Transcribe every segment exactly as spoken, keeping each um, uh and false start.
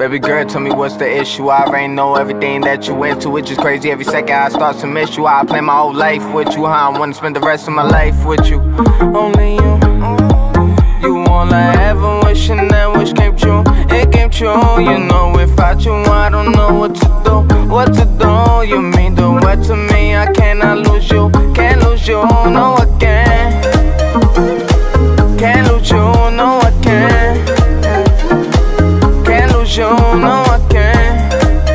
Baby girl, tell me what's the issue. I already know everything that you into. It's just crazy every second I start to miss you. I plan my whole life with you, how I wanna spend the rest of my life with you. Only you, you all I ever wish, and that wish came true. It came true, you know. Without you, I don't know what to do, what to do. You mean the world to me. I cannot lose you, can't lose you. No, I can't, can't lose you. No, I can't, can't lose you. No, I can't,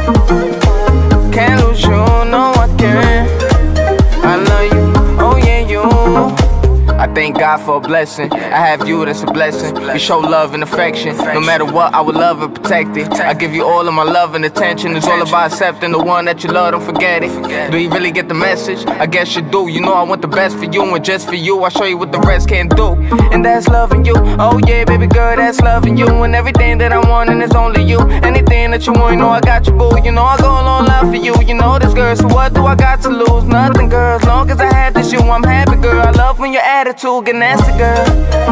can't lose you. No, I can't. I love you, oh yeah, you. I thank God for a blessing. I have you, that's a blessing. You show love and affection. No matter what, I will love and protect it. I give you all of my love and attention. It's all about accepting the one that you love, don't forget it. Do you really get the message? I guess you do. You know I want the best for you, and just for you I'll show you what the rest can't do. And that's loving you, oh yeah, baby girl, that's loving you. And everything that I want, and it's only you. Anything that you want, you know I got you, boo. You know I go along life for you. You know this girl, so what do I got to lose? Nothing, girl, as long as I have this you, I'm happy, girl. I love when your attitude get nasty, girl.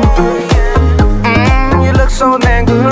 Mmm, you look so damn good.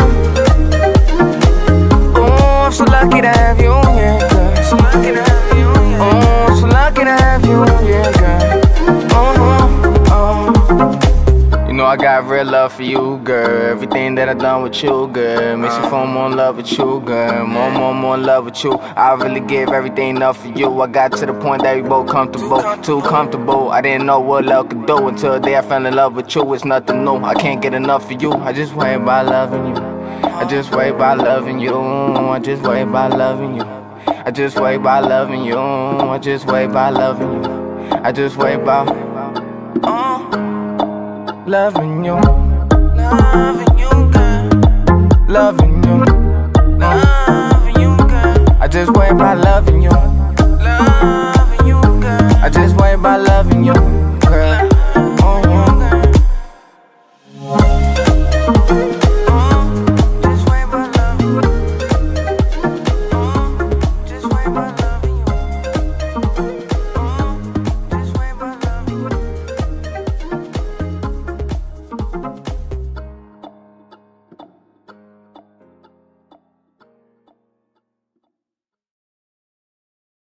Ooh, I'm so lucky to have you, yeah, girl. So lucky to have you, yeah. Ooh, I'm so lucky to have you, yeah, girl. Uh-huh, uh. You know I got real love for you, girl. Everything that I done with you, girl, makes me fall more in love with you, girl. More, more, more in love with you. I really give everything up for you. I got to the point that we both comfortable, too comfortable. I didn't know what love could do until the day I fell in love with you. It's nothing new, I can't get enough of you. I just wait by loving you. I just wait by loving you. I just wait by loving you. I just wait by loving you. I just wait by loving you. I just wait by loving you, loving you, girl, loving you, loving you, girl. I just wait by loving you.